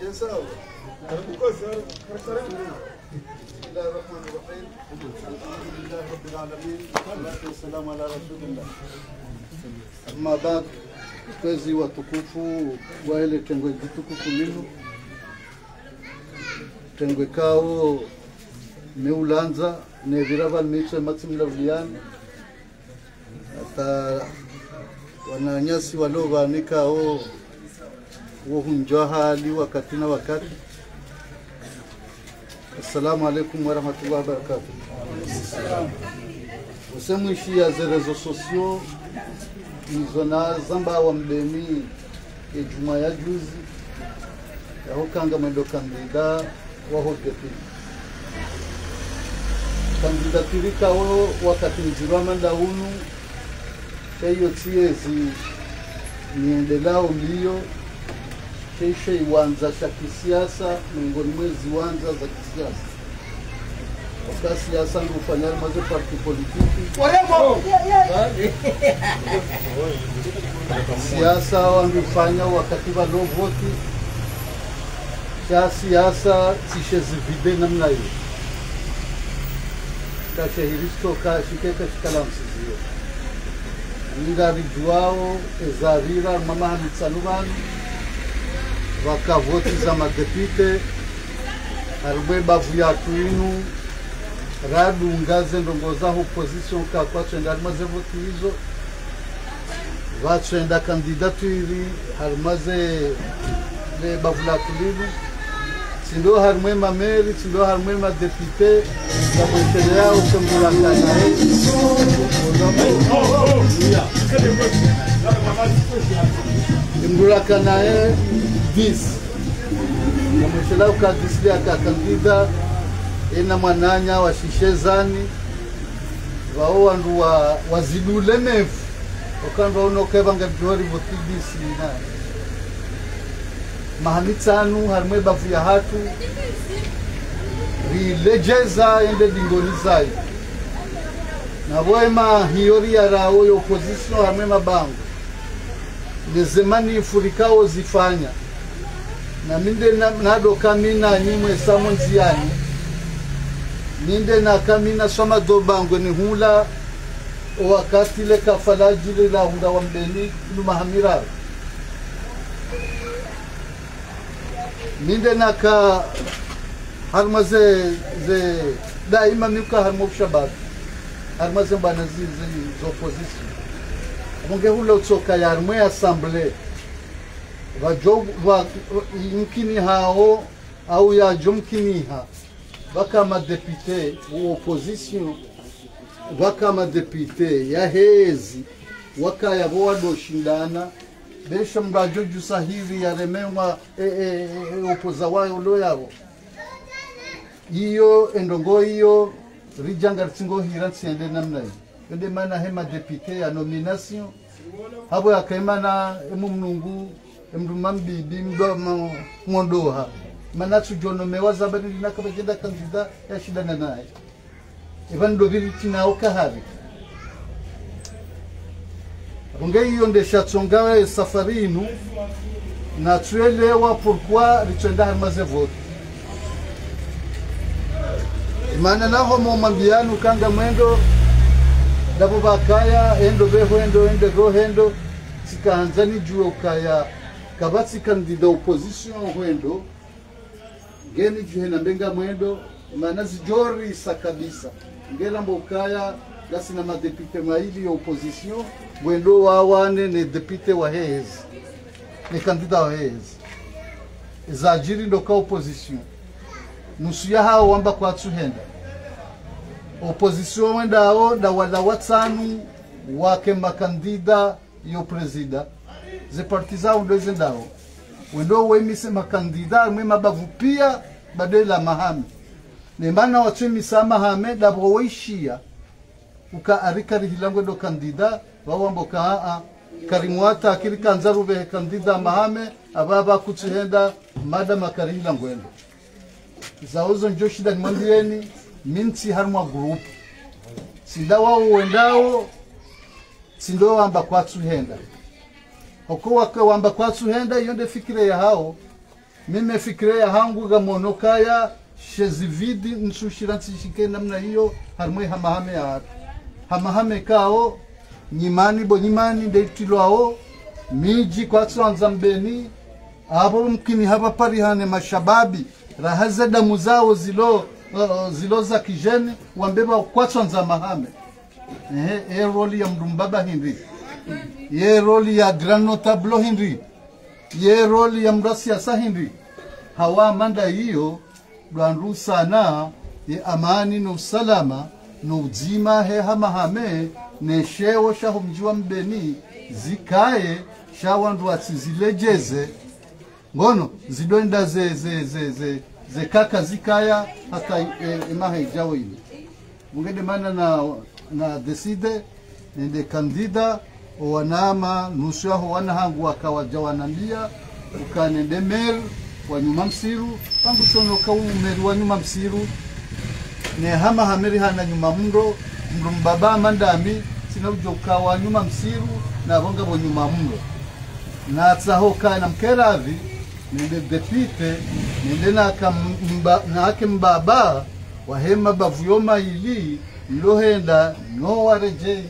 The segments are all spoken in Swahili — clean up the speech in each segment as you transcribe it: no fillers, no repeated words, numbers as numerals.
Sawa. Bismillahirrahmanirrahim. Alhamdulillahi rabbil alamin. Wassalatu wassalamu ala rasulillah. Amma ba'd, kazi watukufu wa ile tengwe tukufu lino. Tengwe kao Neulanza ne virava micho Maxim Lavlian. Ata wananyasi waliovanika o hunjwa hali wakati na wakati. Assalamu alaikum wa rahmatullahi wa barakatuh. Usemwishi ya rezo sosio nizona zamba wa mbemi ejuma ya juzi ya hukanga mwendo kandida wa hotepi kandidatirika o wakati mzirwa manda unu sheyo tiezi niendelao mbio sheishe iwanza za kisiasa miongoni mwezi wanza za kisiasa waka siasa ngufanyari maze parti politiki siasa wangifanya wakati wa no voti cha siasa tishe zivide namna hiyo kashehiristo kashikeka shikalamsizio ngari juao ezarira mama hamitsanubani wakavoti za madepite harube bavu ya tuinu radu ngaze ndongoza opposition kakwa chenda maze voti hizo vachenda kandidaturi harmaze le bavu la tuinu sindo harmwe mameri sindo harmwe madepite za mwetele yao kambula kanae kambula kanae 10 na mwetele ukadisli akakandida ina mwananya wa shishezani wao wandu wazidule mefu wakanda unokeva ngabjori votidisi na mahanitsanu harmwe bafu ya hatu rilejeza ende dingonizayo na wema hiori ya rao ya opposition harmwe mabangu nezemani furikao zifanya na minde nado kamina nyimwe samo nziani ninde na kamina soma dobango ni hula wakati le kafalajili la hunda wa mbeni lumahamira ninde na ka harmaze ze daima mika harmo shabat harmaze bana zi opposition munge hula utsoka ya harmo assembly vajo wa imkini hao au ya jumkini ha baka madepite wa opposition baka madepite ya hezi waka ya boado shindana besha mbajo jusa hivi ya remewa opoza wayo lo yabo iyo endongo iyo rijanga tsingo hira tsiende namna ende mana hema depute ya nomination habo yakaimana emumnungu emrumambibi mdo mondoha mana tujono mewaza bari nakabagenda kandida ya shidana naye even doviri tinao kahari bunge hiyo ndesha tsonga safari inu na tuelewa pourquoi ritenda harmaze vote imana naho mo mambiano kanga mwendo dabo bakaya endo beho endo go hendo sikaanzani juo kaya kabatsi kandida opposition hendo geni juhena mbenga mwendo imana zijori sakabisa ngela mbokaya gasi na madepite maili ya opposition mwendo wawane ne depute wa hezi ne kandida wa hezi zajiri ndoka opposition nusu ya hao wamba kwa tsuhenda opposition wenda hao da wala watsanu wake makandida yo presida ze partiza undoze ndao wendo wemise makandida mwe mabavu pia badela mahame ne mana watumi sama hame dabro weishia uka arika rihilango do kandida wawamboka karimwata akiri kanzaru be kandida mahame ababa kutsihenda mada makarila ngwendo zaozo njoshida nimwambieni minti harmwa group sindawa uendao sindo wamba kwa tsuhenda oko wake wamba kwa tsuhenda yonde fikire ya hao mime fikiria hangu ga monokaya shezividi nsushiransi shike namna hiyo harmwe hamahame ya hamahame kao nyimani bo nyimani ndetilwao miji kwa tsanza mbeni abo mkini hapa parihane mashababi rahaza damu zao zilo za kijeni wambeba kwa tsanza mahame roli ya mdumbaba hindi ye roli ya grand notable hindi ye roli ya mrasiasa hindi hawa manda hiyo dwanru sana ye amani no salama no uzima he hamahame ne shewo shaho mjiwa mbeni zikaye shawandu atizilejeze ngono zidoenda ze kaka zikaya hata emaha ijawo ile mungende mana na decide nende kandida wanama nusu yaho wanahangu wakawaja wanambia ukanende mer wa nyuma msiru pangu tsono ka umeri wa nyuma msiru ne hama hameri hana nyuma mndo mbaba mandami sina ujoka wa nyuma msiru na bonga bo nyuma mndo na tsahoka na mkeravi nende depite nende na ake mbaba wa hema bavuyoma ili lohenda no wareje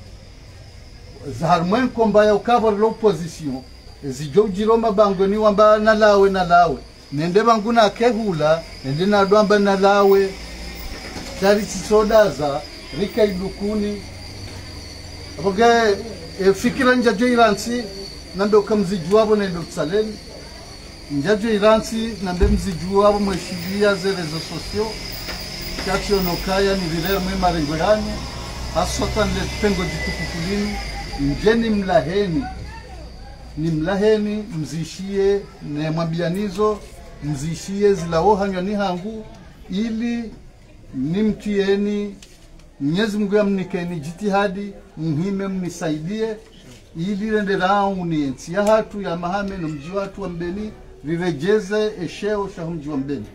zaharmwen komba ya ukava l'opposition zijojiro mabango ni wamba nalawe nende banguna kehula nende na dwamba nalawe tari sodaza rika idukuni aboge fikira njajo iransi nambe ukamzijuabo nende utsaleni njajo iransi nambe mzijuabo mweshilia ze rezo sosio kakio nokaya ni vileo mwema rengoyani hasotan le pengo jitukukulini mjeni mlaheni ni mlaheni mzishie ne mwambianizo mzishie zilaohanywa ni hangu ili nimtieni Mwenyezi Mungu amnikeni jitihadi muhime mnisaidie ili renderao ni entia hatu ya mahame no mji watu wa mbeni rirejeze esheo sha mji wa mbeni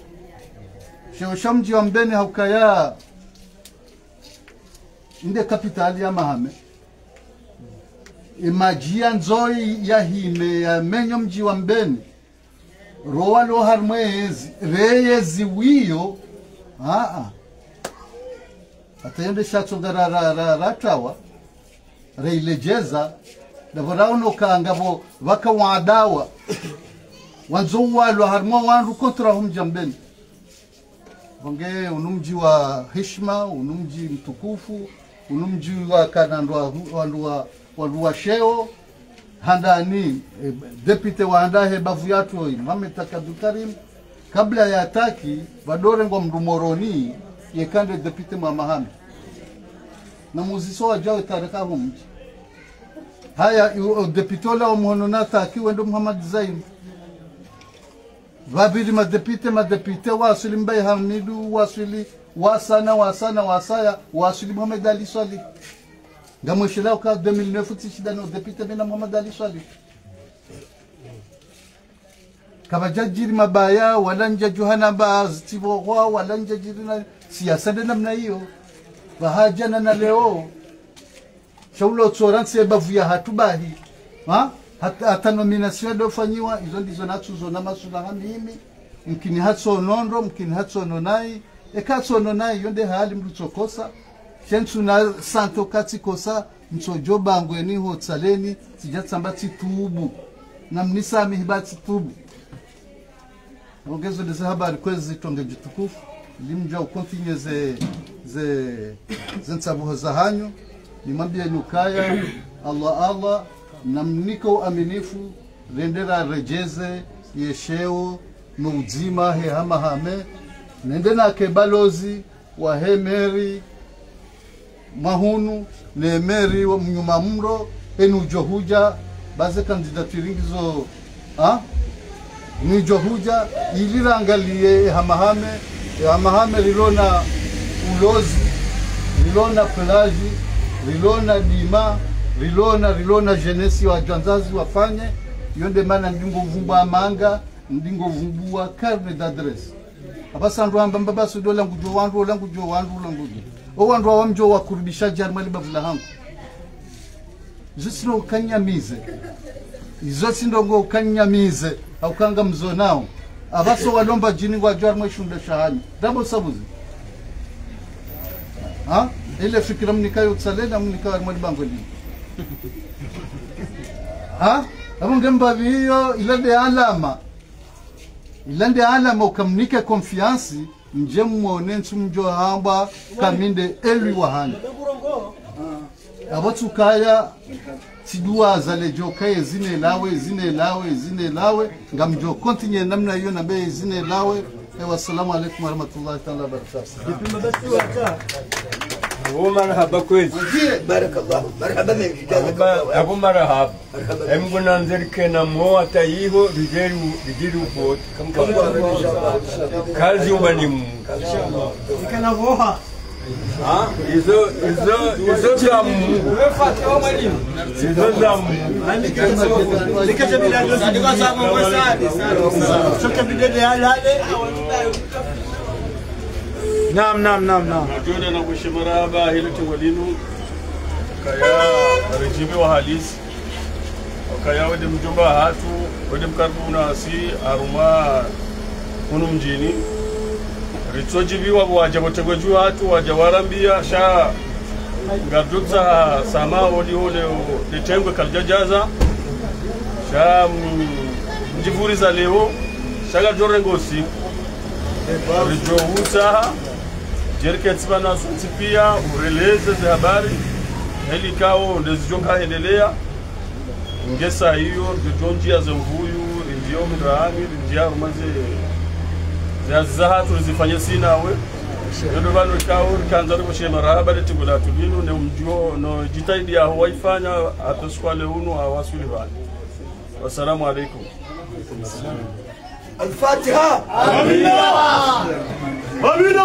sheo sha mji wa mbeni haukaya inde kapitali ya mahame imajia nzoi ya hime ya menyo mji wa mbeni roa lo harmwezi reyezi wiyo atayende shacho ratawa reilejeza davorauno kangabo waka wadawa wanzo walo harmo wandu kontra hum jambeni wange unumji wa heshima unumji mtukufu unumji wa kanandwa wandu sheo handani depute waandahe bavu yatu Mohamed Abdul Karim kabla ya ataki vadore ngo mrumoroni yekande depute Mohamed na muziso wajao tareka humji haya depute la mhononata akiwendo Muhammad Zaim vabiri madepite wasili Mbaye Hamidu wasili wasaya wasili Muhammad Ali Swali ngamweshela uka 2009 tishida no depute bena Muhammad Ali Swali kabajajiri mabaya walanja Johana Baztivo walanja jirina siasa namna hiyo bahajana na leo shaulo tsoranse bavuya hatubahi hata nomination dofanywa izo ndizo natsuzo na masula hamimi mkini hatso nondo mkini hatso nonai ekatso nonai yonde hali mrutsokosa shensu na santo katikosa msojo bangweni ho tsaleni sijatsamba titubu na mnisami hibati tubu ongezo de habari kwezi tonge jitukufu limja ukontinye ze ntsabuho za hanyo nimwambie nukaya Allah na mniko aminifu rendera rejeze yesheo no uzima he hamahame nendena kebalozi wa hemeri mahunu ne meri wa mnyuma mro enu johuja baze kandidatiringizo ni johuja ilirangalie hamahame lilona ulozi lilona plaji lilona dima rilona jenesi wa janzazi wafanye yonde mana ndingo vumba manga ndingo vumbua carne d'adresse abasandu amba mbabasu dola ngujo wandu owandu wamjo wakurudisha jarmali bavula hangu zisino kanyamize izo sindongo kanyamize au kanga mzo nao abaso walomba jini wa jar mwishunda shahani dabo sabuzi ha ile fikira mnikayo tsalena mnikayo mwali bango ni ha abu ngemba hiyo ilande alama ukamnike confiance nje muone nsumjo hamba kaminde elwi wahani abatu kaya tidua zalejo kaya zine lawe ngamjo continue namna hiyo na bei zine lawe. Wassalamu alaikum warahmatullahi ta'ala wabarakatuh. ومرحبا كويس بارك الله مرحبا بك ابو مرحبا امغنا نذكرنا مو تايهو رجيرو بوت كازي وبنيم كان بوها ها ايزو زام وفاتوا مالين ايزو زام لكتب الى الناس زام وساد شكرا بدي هلا نعم Najuda na kushimaraba hilo tungolinu kaya rejibi wa halisi kaya wade mjomba hatu wade mkarbuna si aruma kunu mjini ritsojibi wa wajabotegojua hatu wajawarambia sha ngadutsa sama oli ole detengwe kaljajaza sha mjivuriza leo shaga jorengo siku rijohusa jerketsibana pia ureleze za habari helikao ndezijonga endelea ngesa hiyo ndijonjia za mvuyu ndio mdraami ndio rumaze za hatu zifanye sinawe ndio bano kao kanza kushe marahaba letingula tulinu ne mjo no jitaidi ya waifanya atoswale uno awasuli bana. Wassalamu alaikum. الفاتحة آمين آمين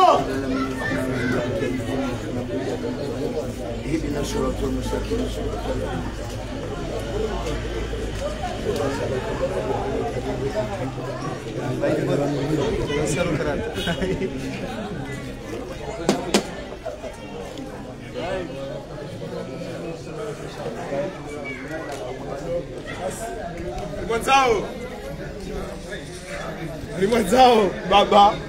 اهدنا الصراط المستقيم Mwenzao baba